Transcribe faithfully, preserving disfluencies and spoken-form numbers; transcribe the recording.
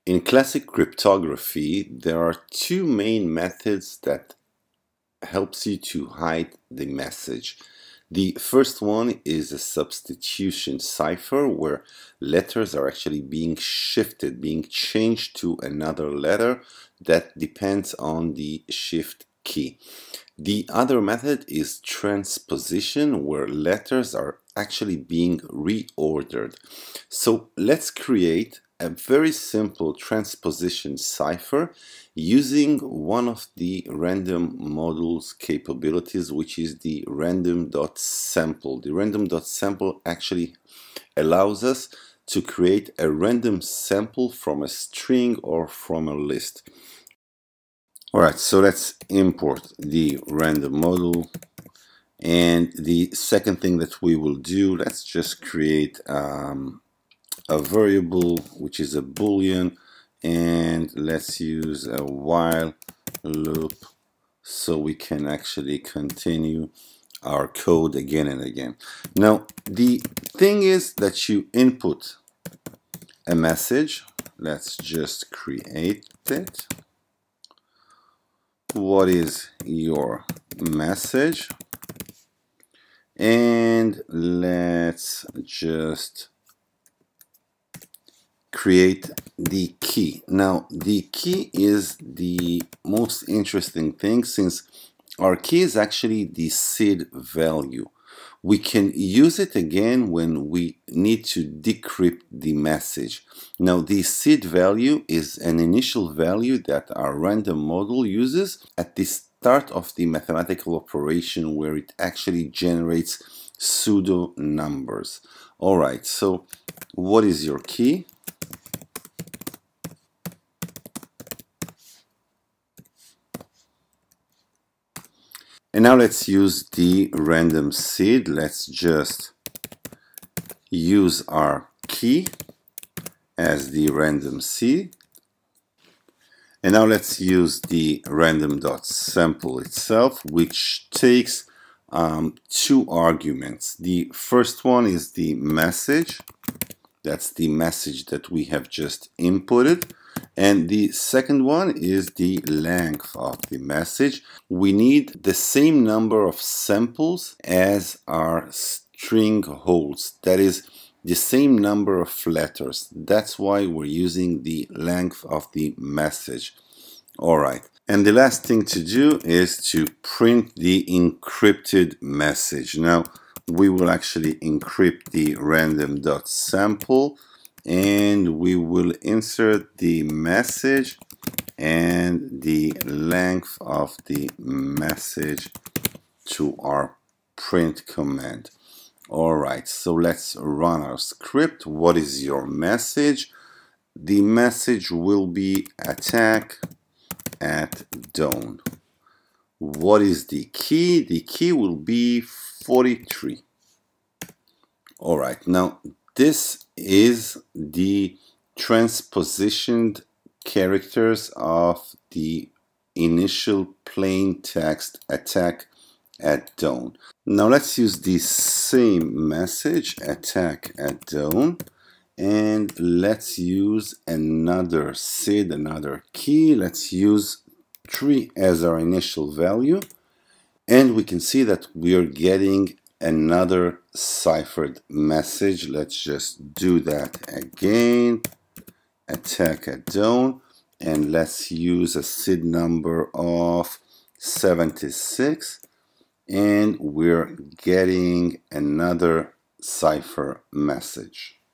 In classic cryptography, there are two main methods that helps you to hide the message. The first one is a substitution cipher, where letters are actually being shifted, being changed to another letter that depends on the shift key. The other method is transposition, where letters are actually being reordered. So let's create a very simple transposition cipher using one of the random module's capabilities, which is the random.sample. The random.sample actually allows us to create a random sample from a string or from a list. Alright, so let's import the random module. And the second thing that we will do, let's just create um, a variable which is a boolean, and let's use a while loop so we can actually continue our code again and again. Now the thing is that you input a message. Let's just create it. What is your message? And let's just create the key. Now the key is the most interesting thing, since our key is actually the seed value. We can use it again when we need to decrypt the message. Now the seed value is an initial value that our random module uses at the start of the mathematical operation, where it actually generates pseudo numbers. Alright, so what is your key? And now let's use the random seed. Let's just use our key as the random seed. And now let's use the random.sample itself, which takes um, two arguments. The first one is the message. That's the message that we have just inputted. And the second one is the length of the message. We need the same number of samples as our string holds. That is the same number of letters. That's why we're using the length of the message. All right. And the last thing to do is to print the encrypted message. Now we will actually encrypt the random.sample, and we will insert the message and the length of the message to our print command. Alright, so let's run our script. What is your message? The message will be attack at dawn. What is the key? The key will be forty-three. Alright, now this is the transpositioned characters of the initial plain text attack at dawn. Now let's use the same message, attack at dawn, and let's use another seed, another key. Let's use three as our initial value, and we can see that we are getting another ciphered message. Let's just do that again. Attack at dawn, and let's use a seed number of seventy-six, and we're getting another cipher message.